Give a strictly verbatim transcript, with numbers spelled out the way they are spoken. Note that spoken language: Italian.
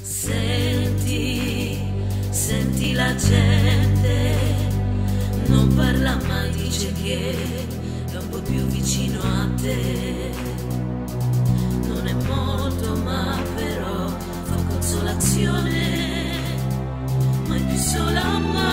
Senti, senti la gente, non parla mai, dice che è un po' più vicino a te. Non è molto, ma però fa consolazione, mai più sola mai.